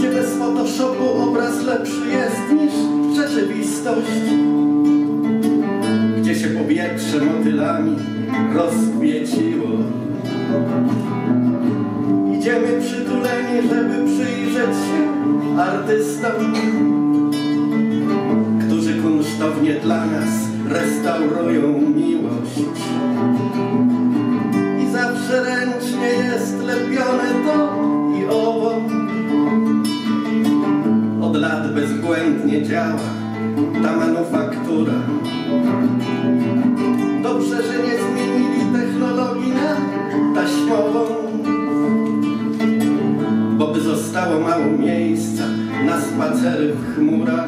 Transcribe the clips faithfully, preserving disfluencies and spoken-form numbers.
gdzie bez Photoshopu obraz lepszy jest niż rzeczywistość, gdzie się powietrze motylami rozkwieciło. Idziemy przytuleni, żeby przyjrzeć się artystom, którzy kunsztownie dla nas restaurują miłość. I zawsze ręcznie jest lepione to i owo. Od lat bezbłędnie działa ta manufaktura. Dobrze, że nie zmienili technologii na taśmową, bo by zostało mało miejsca na spacery w chmurach.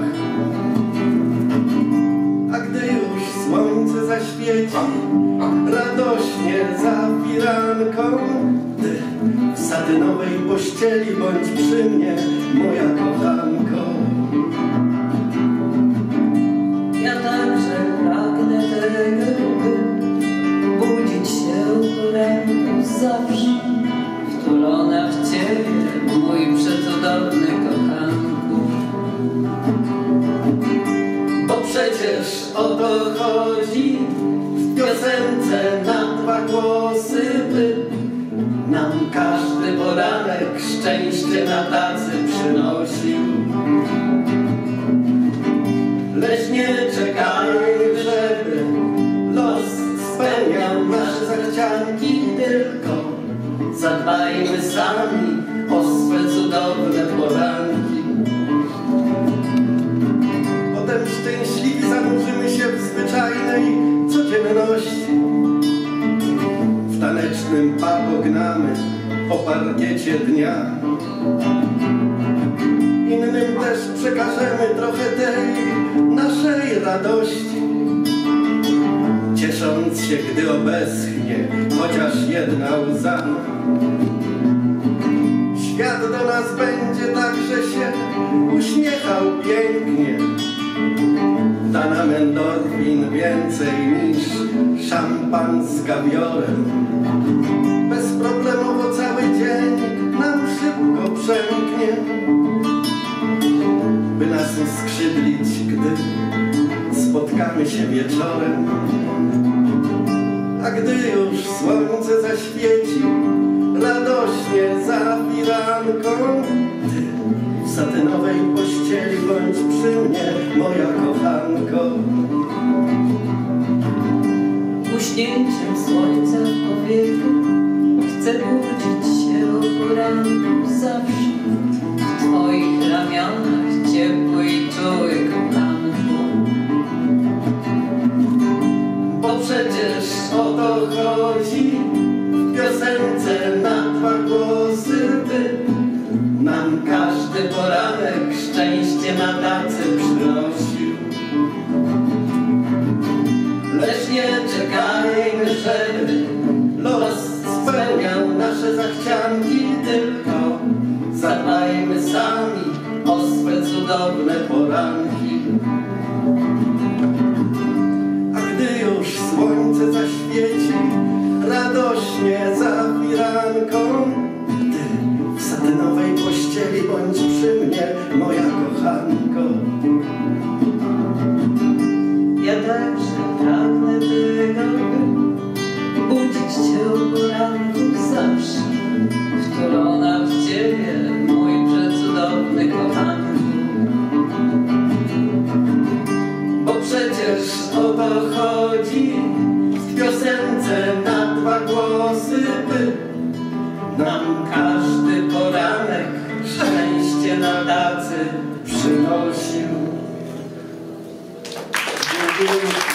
A gdy już słońce zaświeci radośnie za firanką, ty w satynowej pościeli bądź przy mnie, moja kochanko. Ja także pragnę tego, by budzić się ręką zawsze, wtulona w ciebie, mój przecudowny kochanku. Bo przecież o to chodzi w piosence na dwa głosy, by nam każdy poranek szczęście na tacy przynosił. Lecz nie czekajmy, żeby los spełniał nasze zachcianki, tylko zadbajmy sami o swe cudowne poranki. Potem szczęśliwi zanurzymy się w zwyczajnej codzienności. W tanecznym papognamy po parkiecie dnia. Innym też przekażemy trochę tej naszej radości, ciesząc się, gdy obeschnie chociaż jedna łza. Świat do nas będzie także się uśmiechał pięknie. Da nam endorfin więcej niż szampan z kawiorem. Bezproblemowo cały dzień nam szybko przemknie, by nas uskrzydlić, gdy spotkamy się wieczorem. A gdy już słońce zaświeci radośnie za firanką, ty w satynowej pościeli bądź przy mnie, moja kochanko. Uśnięciem słońca w powietrzu chcę budzić się o poranku zawsze, w twoich ramionach ciepły i czuły, kochanku. Bo przecież o to chodzi w piosence na dwa głosy, by nam każdy poranek szczęście na tacy przynosił. Lecz nie czekajmy, żeby los spełniał nasze zachcianki, tylko zadbajmy sami o swe cudowne poranki. A gdy już słońce zaświeci radośnie za firanką, ty w satynowej pościeli bądź przy mnie, moja kochanko. Ja także pragnę tego, by budzić cię o poranku zawsze, wtulona w ciebie, mój przecudowny kochanku. Bo przecież o to chodzi w piosence na dwa głosy, by nam każdy poranek szczęście na tacy przynosił. Dziękuję.